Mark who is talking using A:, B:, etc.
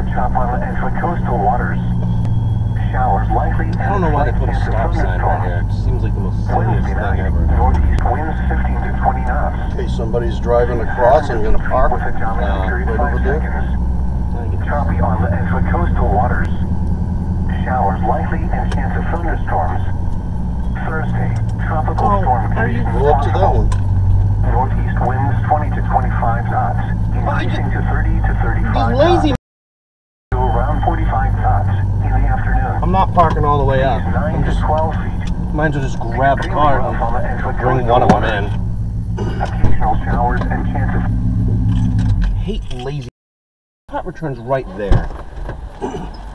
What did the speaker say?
A: on the intracoastal waters. Showers likely.
B: I don't know why they put a stop sign right here. It seems like the most silliest thing ever.
A: Northeast winds 15 to 20 knots.
C: Okay, somebody's driving across and gonna park
A: With a dominant period
C: right over
A: 5
C: there.
A: seconds. Choppy on the intracoastal waters. Showers likely and chance of thunderstorms. Thursday, tropical storm conditions.
C: Go up to that one.
A: Northeast winds 20 to 25 knots, increasing to 30 to 35
B: These lazy.
A: knots. To around 45 knots in the afternoon.
B: I'm not parking all the way up.
A: 9
B: I'm
A: to
B: just
A: 12 feet.
B: might as well just grab a
A: Extremely
B: car
A: rough on the
B: and
A: intracoastal
B: bring one of them
A: waters.
B: in.
A: Occasional showers and chance of
B: I hate lazy. Pot return's right there.